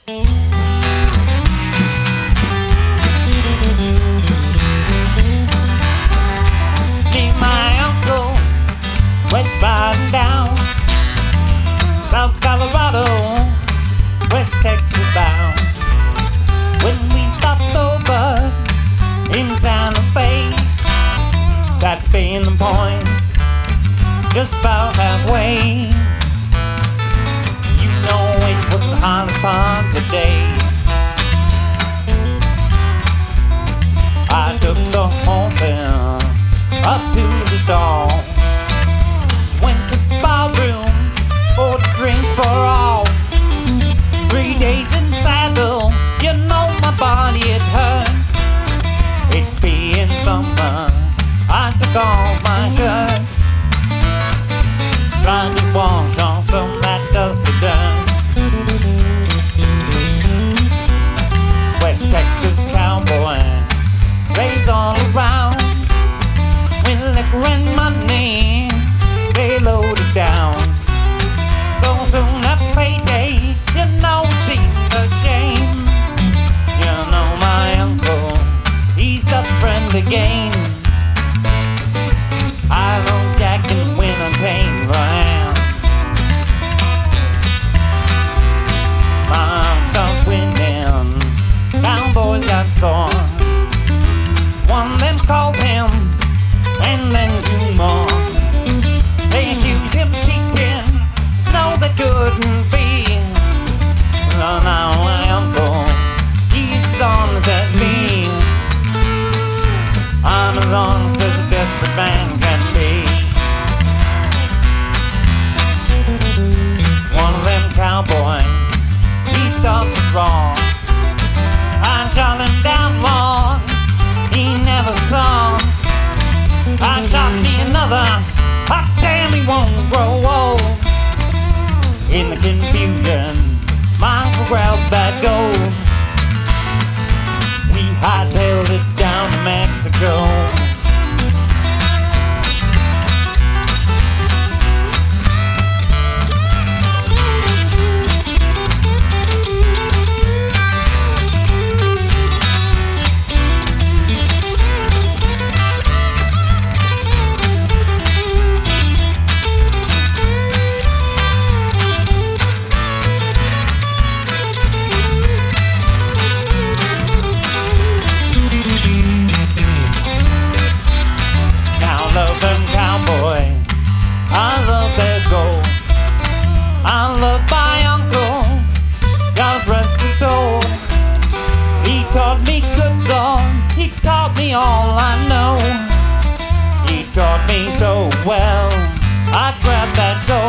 Me and my uncle went riding down South Colorado, West Texas bound. When we stopped over in Santa Fe, that being the point, just about halfway. You know it was the hottest part of the day. I took the horse up to the stall, went to the barroom, ordered drinks for all. 3 days in the saddle, you know my body it hurt. It being summer, I took off my shirt, trying to wash off some of that dusty dirt. West Texas cowboy, raised all around, with liquor and money, they loaded down. So soon after payday, you know it seemed a shame. You know my uncle, he's got a friendly game. I love Jack and when I'm paying round. Mom starts winning, cowboys got sore. One of them called him, and then two more. They accused him of cheating, no they couldn't be. No, now my uncle, he's as honest as me. I'm as honest as a desperate man can be. One of them cowboys, he stopped it wrong. I shot him down long, he never saw. I shot me another, hot damn he won't grow old. In the confusion, my uncle grabbed that gold. We hightailed it down to Mexico. All I know, he taught me so well. I grabbed that gold.